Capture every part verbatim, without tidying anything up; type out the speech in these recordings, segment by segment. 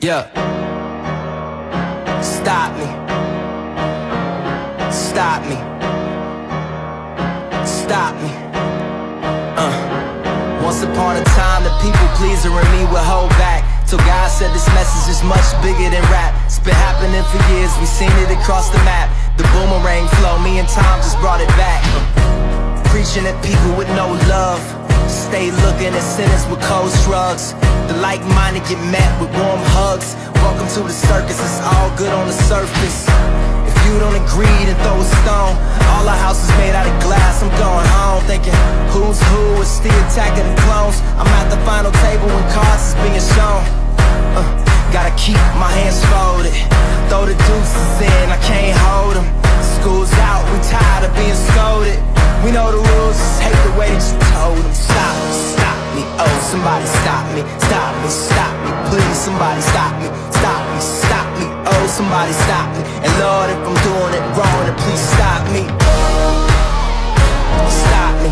Yeah. Stop me. Stop me. Stop me. Uh. Once upon a time, the people pleaser in me would hold back, till God said this message is much bigger than rap. It's been happening for years, we seen it across the map. The boomerang flow, me and Tom just brought it back. uh. Preaching at people with no love, stay looking at sinners with cold shrugs. The like-minded get met with warm hugs. Welcome to the circus, it's all good on the surface. If you don't agree, then throw a stone. All our house is made out of glass, I'm going home thinking, who's who, it's the attack of the clones. I'm at the final table when cards is being shown. uh, Gotta keep my hands folded, throw the deuces in, I can't hold them. School's out, we tired of being scolded. We know the rules, just hate the way that you told them. Stop, stop me, oh somebody stop me. Stop me, stop me, please somebody stop me. Stop me, stop me, oh somebody stop me. And Lord, if I'm doing it wrong, then please stop me. Stop me.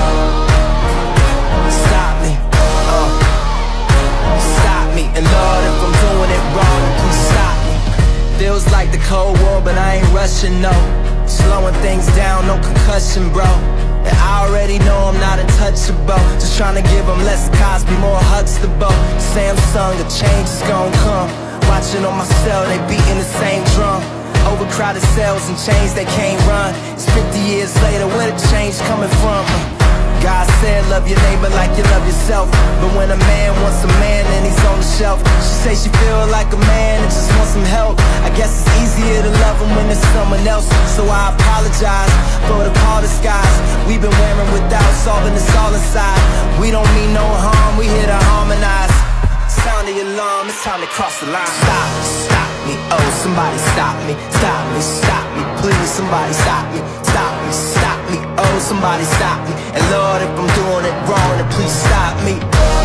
Stop me, oh. Stop me, and Lord, if I'm doing it wrong, then please stop me. Feels like the Cold War, but I ain't rushing, no. Slowing things down, no concussion, bro. And I already know I'm not untouchable. Just trying to give them less Cosby, more Huxtable. Samsung, the change is gon' come. Watching on my cell, they beating the same drum. Overcrowded cells and chains they can't run. It's fifty years later, where the change coming from? God said love your neighbor like you love yourself. But when a man wants a man and he's on the shelf, she say she feel like a man and just wants some help. I guess it's easier to love him when there's someone else. So I apologize for the Paul disguise we've been wearing without solving this all inside. We don't mean no harm, we here to harmonize. Sound the alarm, it's time to cross the line. Stop, stop me, oh somebody stop me. Stop me, stop me, please somebody stop me. Stop me, stop me, oh somebody stop me. And Lord, if I'm doing it wrong, then please stop me.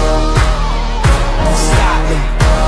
Stop me.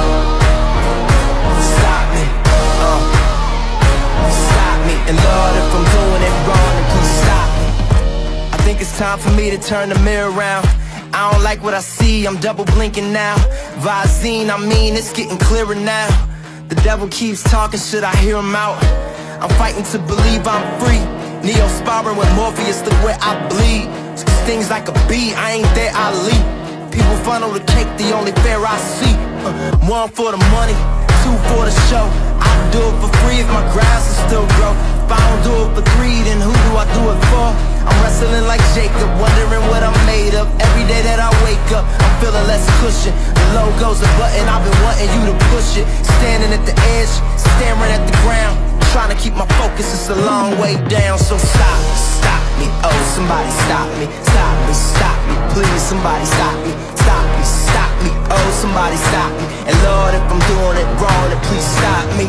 Stop me, uh. Stop me, and Lord, if I'm doing it wrong, then please stop me. I think it's time for me to turn the mirror around. I don't like what I see, I'm double blinking now. Visine, I mean, it's getting clearer now. The devil keeps talking, should I hear him out? I'm fighting to believe I'm free. Neo sparring with Morpheus, look where I bleed. Stings like a bee, I ain't there, I leap. People funnel the cake, the only fair I see. uh, One for the money, two for the show. I do it for free if my grass will still grow. If I don't do it for greed, then who do I do it for? I'm wrestling like Jacob, wondering what I'm made of. Every day that I wake up, I'm feeling less cushion. The logo's a button, I've been wanting you to push it. Standing at the edge, staring at the ground, trying to keep my focus, it's a long way down. So stop, stop me, oh somebody stop me. Stop me, stop me, please somebody stop me. Stop me, stop me, oh somebody stop me. And Lord, if I'm doing it wrong, then please stop me.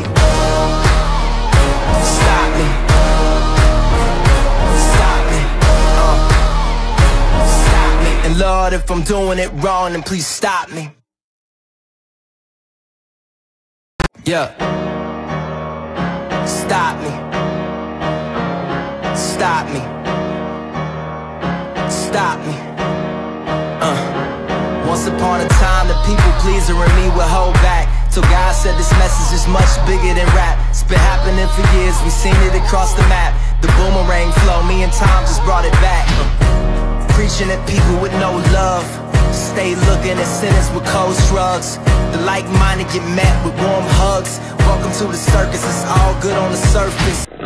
Stop me. Stop me, uh. Stop me, and Lord, if I'm doing it wrong, then please stop me. Yeah. Stop me. Stop me. Stop me. Uh. Once upon a time, the people pleaser in me would hold back, till God said this message is much bigger than rap. It's been happening for years, we seen it across the map. The boomerang flow, me and Tom just brought it back. uh. Preaching at people with no love, stay looking at sinners with cold shrugs. The like-minded get met with warm hugs. Welcome to the circus, it's all good on the surface.